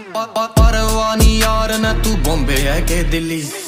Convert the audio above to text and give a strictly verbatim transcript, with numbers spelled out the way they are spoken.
परवानी यार न तू बॉम्बे है के दिल्ली।